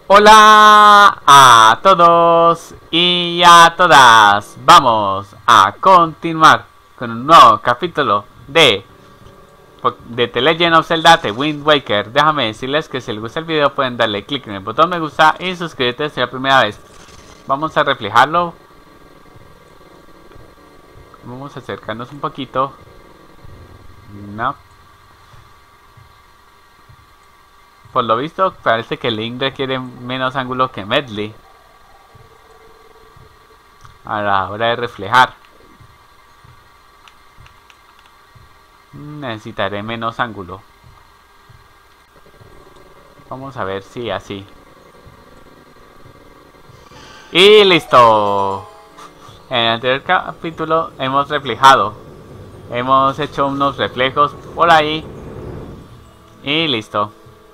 Hola a todos y a todas. Vamos a continuar con un nuevo capítulo de The Legend of Zelda The Wind Waker. Déjame decirles que si les gusta el video pueden darle clic en el botón me gusta y suscribirte si es la primera vez. Vamos a reflejarlo. Vamos a acercarnos un poquito. No. Por lo visto parece que Link requiere menos ángulo que Medley a la hora de reflejar. Necesitaré menos ángulo. Vamos a ver si así. Y listo. En el anterior capítulo hemos reflejado. Hemos hecho unos reflejos por ahí. Y listo.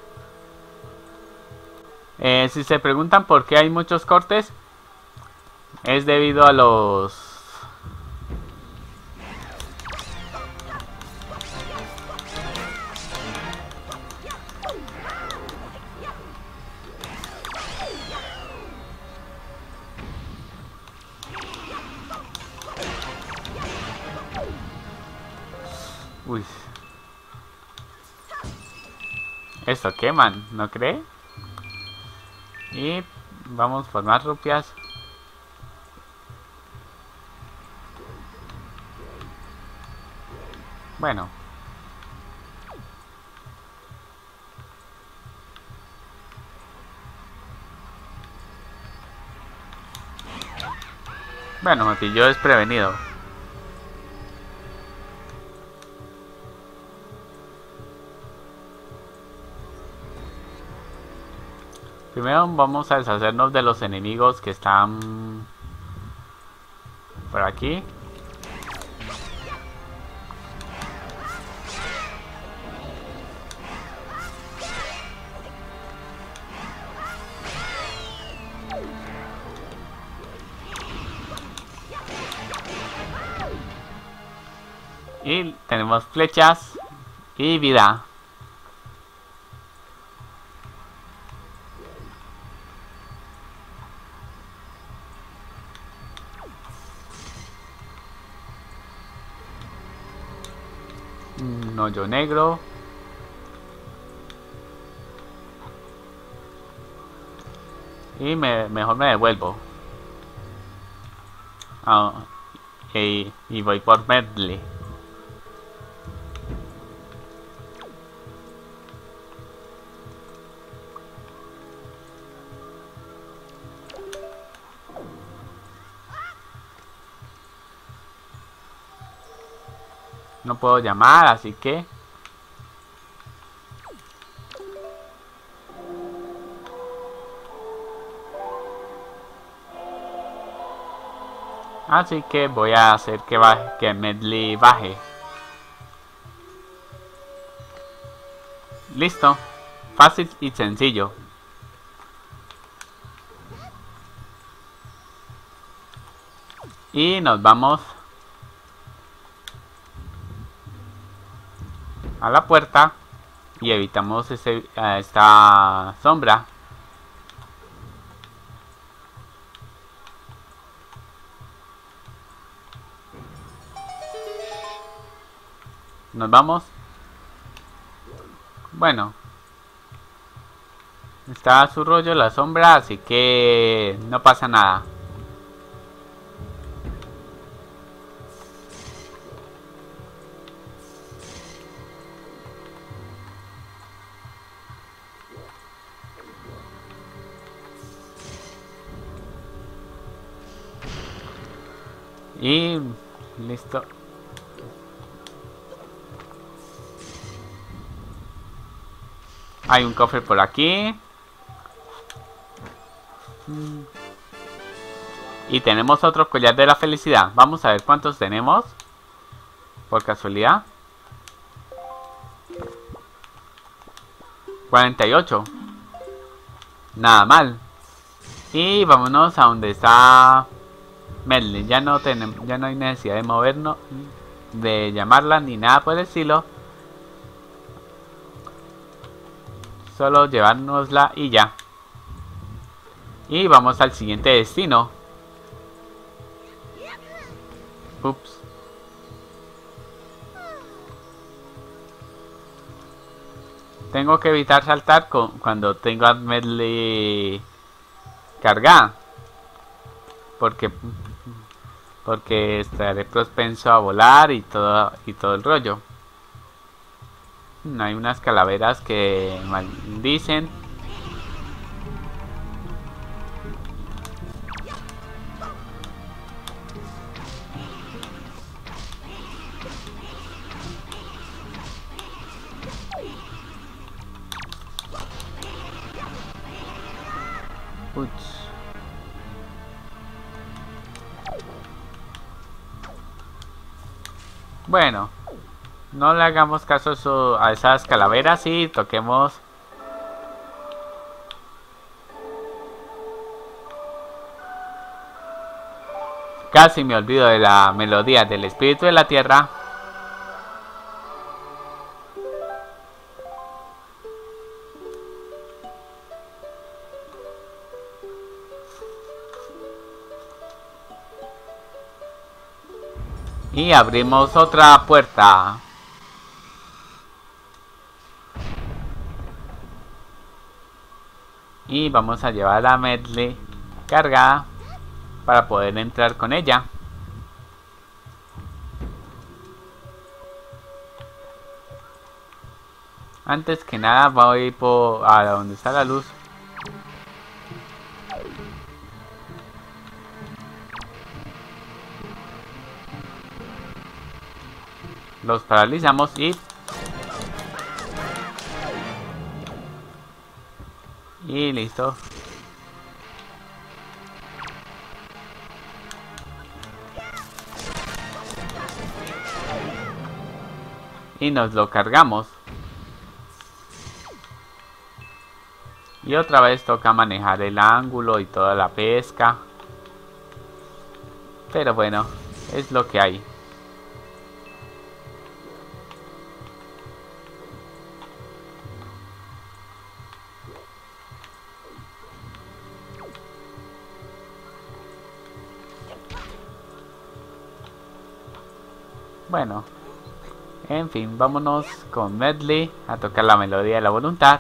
Si se preguntan por qué hay muchos cortes, es debido a los... Uy. Esto queman, ¿no cree? Y vamos por más rupias. Bueno. Bueno, me pilló desprevenido. Primero vamos a deshacernos de los enemigos que están por aquí. Y tenemos flechas y vida. Un hoyo negro. Y mejor me devuelvo. Y voy por Medley. No puedo llamar, así que... Así que voy a hacer que Medley baje. Listo. Fácil y sencillo. Y nos vamos a la puerta y evitamos esta sombra. Nos vamos. Bueno, está a su rollo la sombra, así que no pasa nada. Y listo. Hay un cofre por aquí. Y tenemos otro collar de la felicidad. Vamos a ver cuántos tenemos. Por casualidad. 48. Nada mal. Y vámonos a donde está Medley. Ya no hay necesidad de movernos, de llamarla ni nada por el estilo. Solo llevárnosla y ya. Y vamos al siguiente destino. Ups. Tengo que evitar saltar cuando tengo a Medley cargada. Porque estaré propenso a volar y todo el rollo. Hay unas calaveras que maldicen. Uch. Bueno, no le hagamos caso a esas calaveras y toquemos. Casi me olvido de la melodía del espíritu de la tierra. Y abrimos otra puerta. Y vamos a llevar a Medley cargada para poder entrar con ella. Antes que nada voy a donde está la luz. Los paralizamos y listo. Y nos lo cargamos. Y otra vez toca manejar el ángulo y toda la pesca. Pero bueno, es lo que hay. Bueno, en fin, vámonos con Medley a tocar la melodía de la voluntad.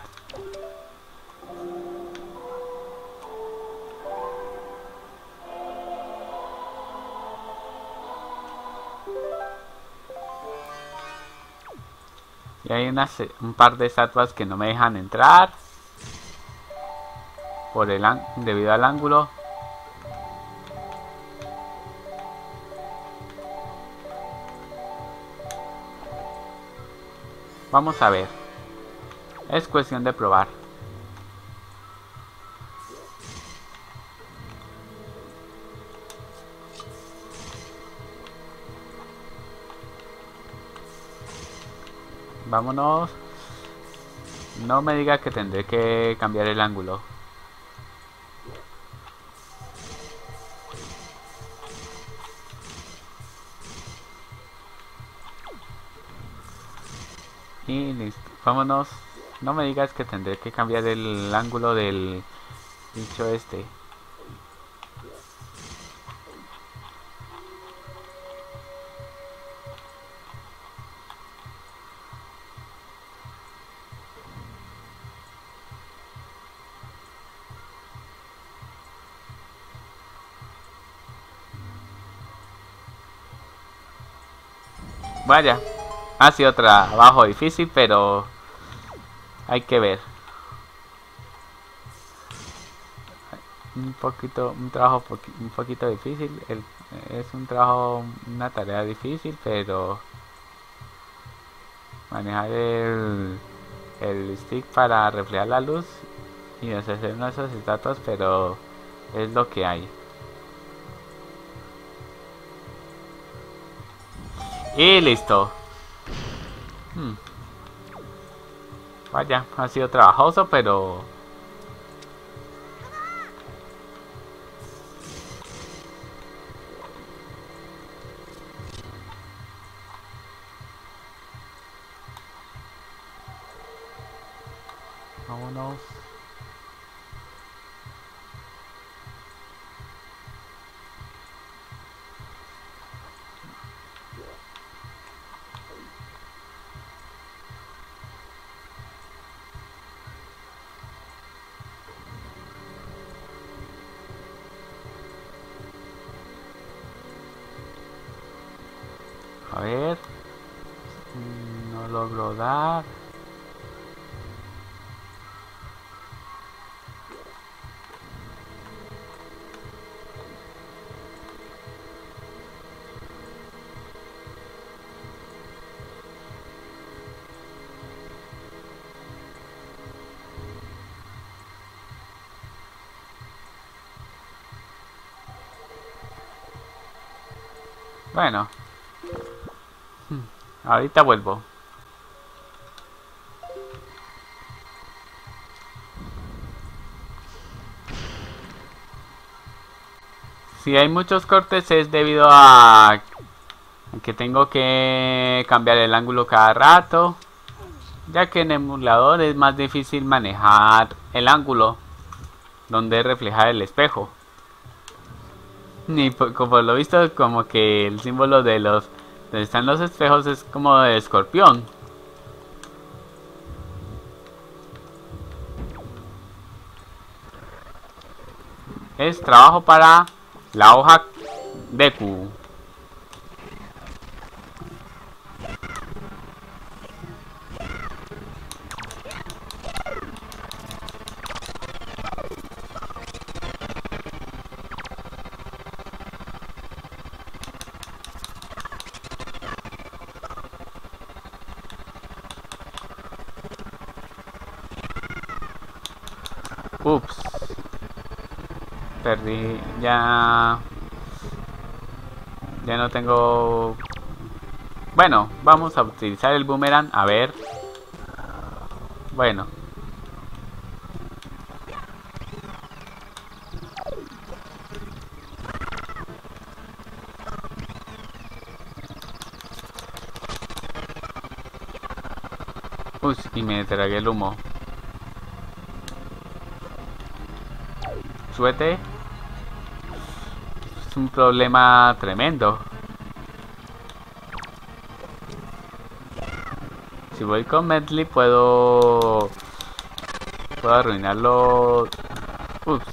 Y hay un par de estatuas que no me dejan entrar debido al ángulo. Vamos a ver. Es cuestión de probar. Vámonos. No me diga que tendré que cambiar el ángulo. Y listo. Vámonos. No me digas que tendré que cambiar el ángulo del bicho este. Vaya. Ha sido trabajo difícil, pero hay que ver. Un trabajo un poquito difícil. Es un trabajo, una tarea difícil, pero manejar el stick para reflejar la luz y deshacer nuestras estatuas, pero es lo que hay. Y listo. Vaya, ha sido trabajoso, pero vámonos. ver. No logro dar. Bueno, ahorita vuelvo. Si hay muchos cortes es debido a que tengo que cambiar el ángulo cada rato, ya que en emulador es más difícil manejar el ángulo donde refleja el espejo. Y como lo he visto, como que el símbolo de los donde están los espejos es como de escorpión. Es trabajo para la hoja Deku. Ups. Perdí. Ya no tengo... Bueno, vamos a utilizar el boomerang. A ver. Bueno. Uy, y me tragué el humo. Suete. Es un problema tremendo. Si voy con Medley puedo arruinarlo. Ups.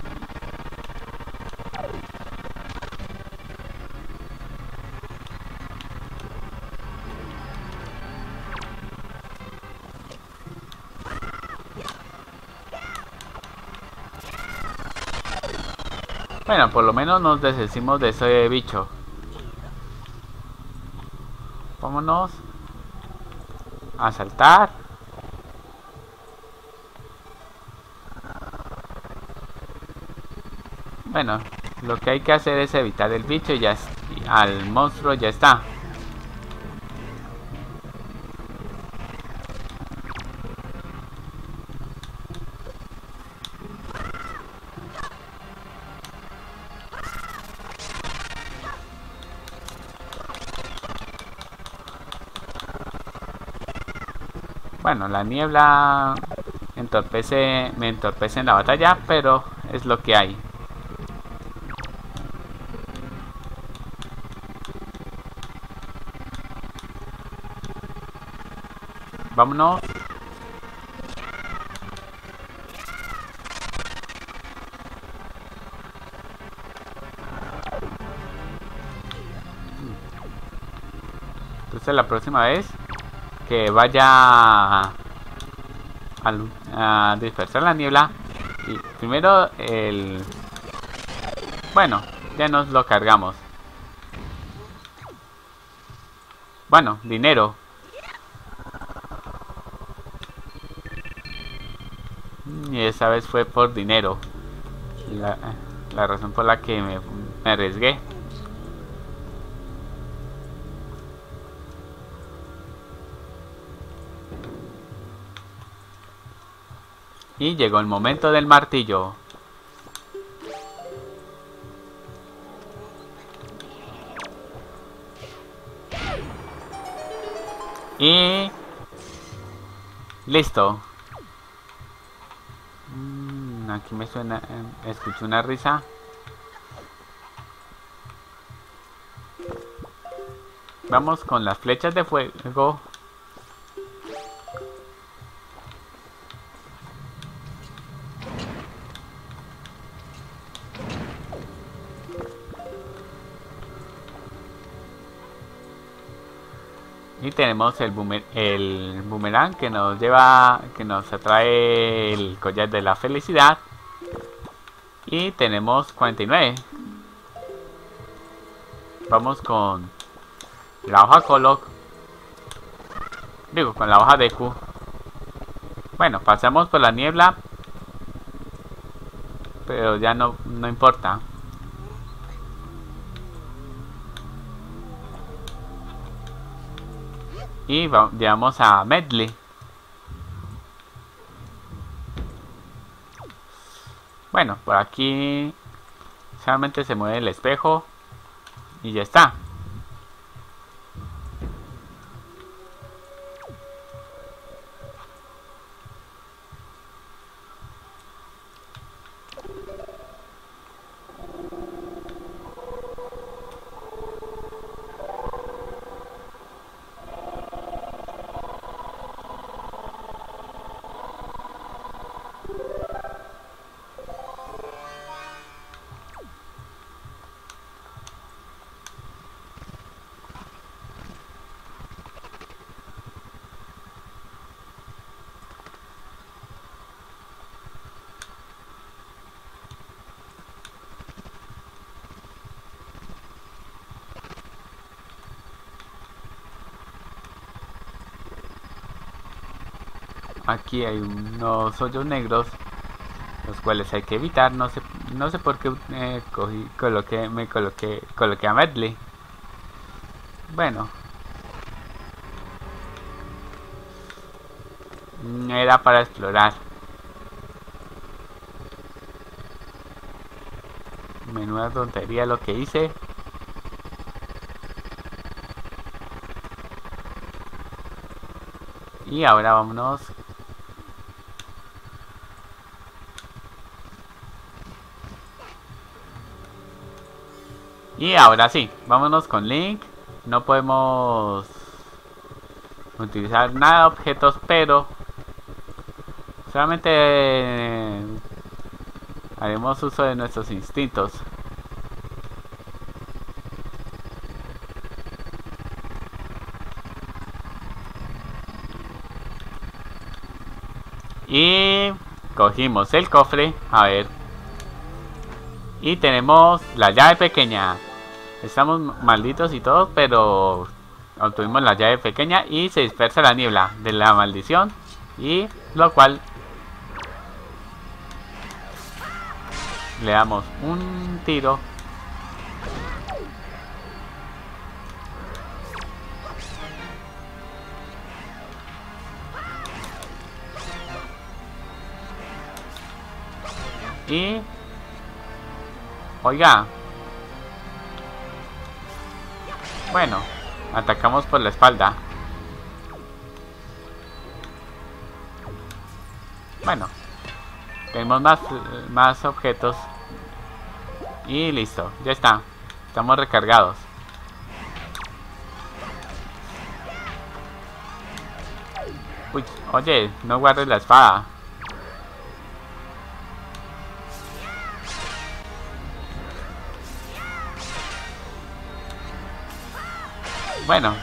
Bueno, por lo menos nos deshicimos de ese bicho. Vámonos a saltar. Bueno, lo que hay que hacer es evitar el bicho y ya al monstruo ya está. Bueno, la niebla me entorpece en la batalla, pero es lo que hay. Vámonos. Entonces la próxima vez que vaya a dispersar la niebla, y primero bueno, ya nos lo cargamos. Bueno, dinero. Y esa vez fue por dinero. La razón por la que me arriesgué. Y llegó el momento del martillo. Y... listo. Aquí me suena... escucho una risa. Vamos con las flechas de fuego. Y tenemos el boomerang que nos lleva, que nos atrae el collar de la felicidad. Y tenemos 49. Vamos con la hoja Coloc. Digo, con la hoja de Q. Bueno, pasamos por la niebla. Pero ya no importa. Y llegamos a Medley. Bueno, por aquí solamente se mueve el espejo. Y ya está. Aquí hay unos hoyos negros, los cuales hay que evitar. No sé por qué coloqué a Medley. Bueno, era para explorar. Menuda tontería lo que hice. Y ahora vámonos. Y ahora sí, vámonos con Link. No podemos utilizar nada de objetos, pero solamente haremos uso de nuestros instintos. Y cogimos el cofre, a ver. Y tenemos la llave pequeña. Estamos malditos y todo, pero obtuvimos la llave pequeña y se dispersa la niebla de la maldición. Y lo cual le damos un tiro. Y oiga, bueno, atacamos por la espalda. Bueno, tenemos más objetos. Y listo, ya está. Estamos recargados. Uy, oye, no guardes la espada. Bueno,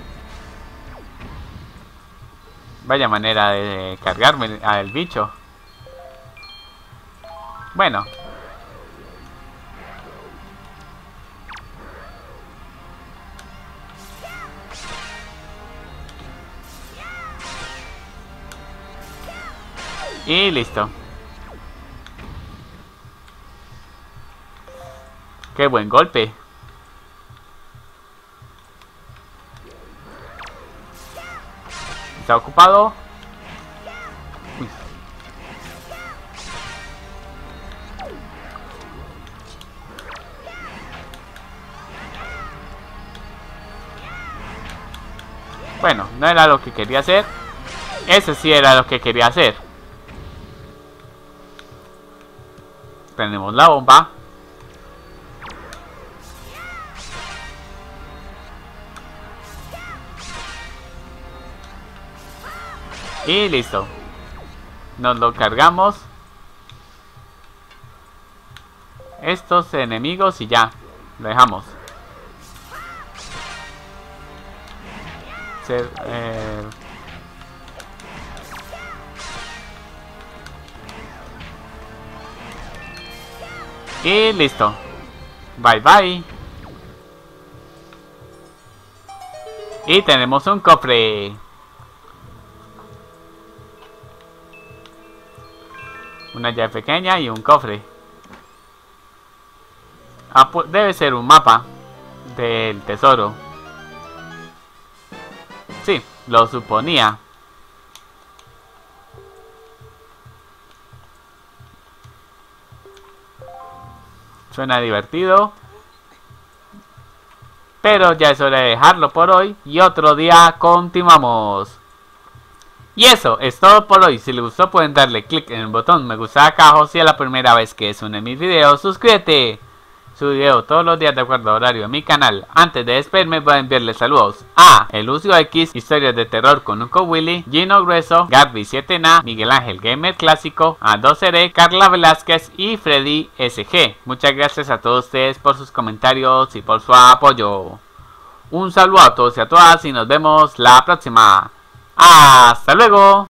vaya manera de cargarme al bicho. Bueno, y listo. Qué buen golpe. Está ocupado. Uy. Bueno, no era lo que quería hacer. Eso sí era lo que quería hacer. Tenemos la bomba. Y listo. Nos lo cargamos. Estos enemigos y ya. Lo dejamos. ser... Y listo. Bye bye. Y tenemos un cofre. Una llave pequeña y un cofre. Ah, pues debe ser un mapa del tesoro. Sí, lo suponía. Suena divertido. Pero ya es hora de dejarlo por hoy. Y otro día continuamos. Y eso es todo por hoy. Si les gustó pueden darle click en el botón me gusta acá abajo. Si es la primera vez que es uno de mis videos, suscríbete. Su video todos los días de acuerdo a horario en mi canal. Antes de despedirme voy a enviarles saludos a El Lucio X, Historias de Terror con Unco Willy, Gino Grueso, Garby 7na, Miguel Ángel Gamer Clásico, a 2R, Carla Velázquez y Freddy SG. Muchas gracias a todos ustedes por sus comentarios y por su apoyo. Un saludo a todos y a todas y nos vemos la próxima. ¡Hasta luego!